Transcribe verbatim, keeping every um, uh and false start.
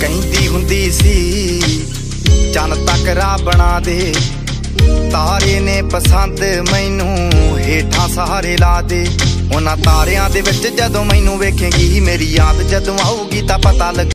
ਕਹਿੰਦੀ ਹੁੰਦੀ ਸੀ ਚੰਨ ਤੱਕ ਰਾਹ ਬਣਾ ਦੇ, ਤਾਰੇ ਨੇ ਪਸੰਦ ਮੈਨੂੰ ਹੇਠਾਂ ਸਹਾਰੇ ਲਾ ਦੇ। ਉਹਨਾਂ ਤਾਰਿਆਂ ਦੇ ਵਿੱਚ ਜਦੋਂ ਮੈਨੂੰ ਵੇਖੇਂਗੀ, ਮੇਰੀ ਯਾਦ ਜਦੋਂ ਆਊਗੀ ਤਾਂ ਪਤਾ ਲੱਗ